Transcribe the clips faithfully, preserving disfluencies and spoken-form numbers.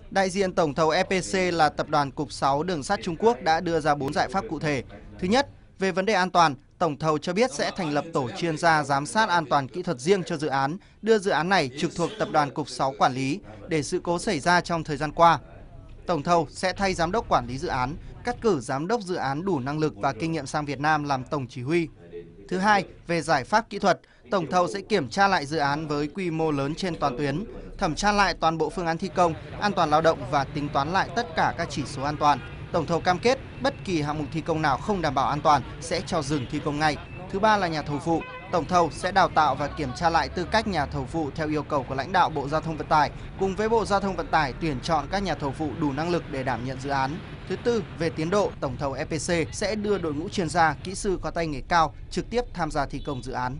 Đại diện tổng thầu e pê xê là Tập đoàn Cục sáu Đường sắt Trung Quốc đã đưa ra bốn giải pháp cụ thể. Thứ nhất, về vấn đề an toàn, tổng thầu cho biết sẽ thành lập tổ chuyên gia giám sát an toàn kỹ thuật riêng cho dự án, đưa dự án này trực thuộc Tập đoàn Cục sáu quản lý để sự cố xảy ra trong thời gian qua. Tổng thầu sẽ thay giám đốc quản lý dự án, cắt cử giám đốc dự án đủ năng lực và kinh nghiệm sang Việt Nam làm tổng chỉ huy. Thứ hai, về giải pháp kỹ thuật, tổng thầu sẽ kiểm tra lại dự án với quy mô lớn trên toàn tuyến, thẩm tra lại toàn bộ phương án thi công, an toàn lao động và tính toán lại tất cả các chỉ số an toàn. Tổng thầu cam kết bất kỳ hạng mục thi công nào không đảm bảo an toàn sẽ cho dừng thi công ngay. Thứ ba là nhà thầu phụ. Tổng thầu sẽ đào tạo và kiểm tra lại tư cách nhà thầu phụ theo yêu cầu của lãnh đạo Bộ Giao thông Vận tải, cùng với Bộ Giao thông Vận tải tuyển chọn các nhà thầu phụ đủ năng lực để đảm nhận dự án. Thứ tư, về tiến độ, tổng thầu e pê xê sẽ đưa đội ngũ chuyên gia, kỹ sư có tay nghề cao trực tiếp tham gia thi công dự án.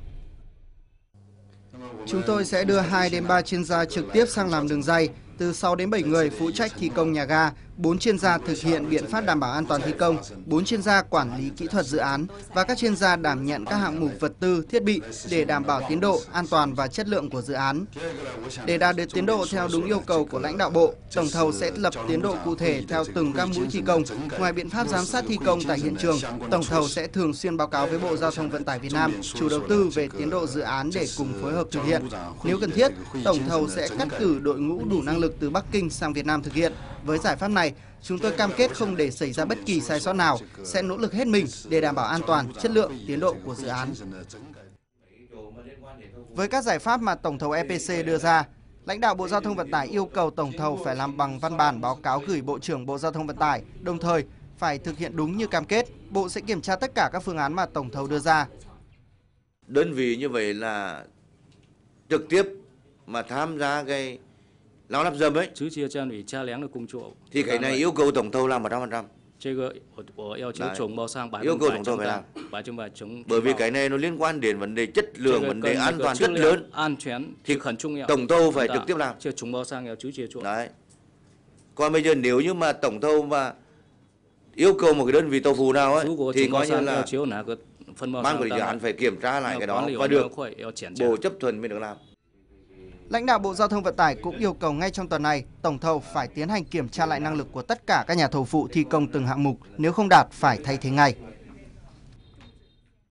Chúng tôi sẽ đưa hai đến ba chuyên gia trực tiếp sang làm đường ray, từ sáu đến bảy người phụ trách thi công nhà ga, bốn chuyên gia thực hiện biện pháp đảm bảo an toàn thi công, bốn chuyên gia quản lý kỹ thuật dự án và các chuyên gia đảm nhận các hạng mục vật tư, thiết bị để đảm bảo tiến độ, an toàn và chất lượng của dự án. Để đạt được tiến độ theo đúng yêu cầu của lãnh đạo Bộ, tổng thầu sẽ lập tiến độ cụ thể theo từng các mũi thi công. Ngoài biện pháp giám sát thi công tại hiện trường, tổng thầu sẽ thường xuyên báo cáo với Bộ Giao thông Vận tải Việt Nam, chủ đầu tư về tiến độ dự án để cùng phối hợp thực hiện. Nếu cần thiết, tổng thầu sẽ cắt cử đội ngũ đủ năng lực từ Bắc Kinh sang Việt Nam thực hiện. Với giải pháp này, chúng tôi cam kết không để xảy ra bất kỳ sai sót nào, sẽ nỗ lực hết mình để đảm bảo an toàn, chất lượng, tiến độ của dự án. Với các giải pháp mà tổng thầu e pê xê đưa ra, lãnh đạo Bộ Giao thông Vận tải yêu cầu tổng thầu phải làm bằng văn bản báo cáo gửi Bộ trưởng Bộ Giao thông Vận tải, đồng thời phải thực hiện đúng như cam kết. Bộ sẽ kiểm tra tất cả các phương án mà tổng thầu đưa ra. Đơn vị như vậy là trực tiếp mà tham gia cái lao lắp râm ấy, thì cái này yêu cầu tổng thầu làm một trăm phần trăm. Yêu cầu tổng thầu phải làm. Bởi vì cái này nó liên quan đến vấn đề chất lượng, vấn đề an toàn rất lớn, thì tổng thầu phải trực tiếp làm. Đấy. Còn bây giờ nếu như mà tổng thầu mà yêu cầu một cái đơn vị tàu phụ nào ấy, thì coi như là ban quản lý dự án phải kiểm tra lại cái đó và được Bộ chấp thuận mới được làm. Lãnh đạo Bộ Giao thông Vận tải cũng yêu cầu ngay trong tuần này, tổng thầu phải tiến hành kiểm tra lại năng lực của tất cả các nhà thầu phụ thi công từng hạng mục, nếu không đạt phải thay thế ngay.